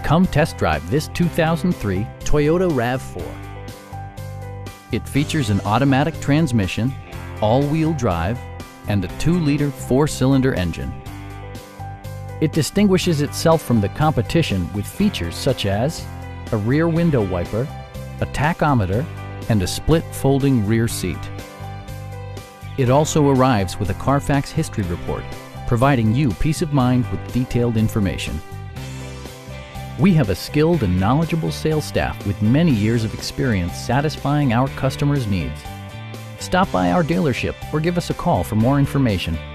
Come test drive this 2003 Toyota RAV4. It features an automatic transmission, all-wheel drive, and a 2-liter 4-cylinder engine. It distinguishes itself from the competition with features such as a rear window wiper, a tachometer, and a split folding rear seat. It also arrives with a Carfax history report, providing you peace of mind with detailed information. We have a skilled and knowledgeable sales staff with many years of experience satisfying our customers' needs. Stop by our dealership or give us a call for more information.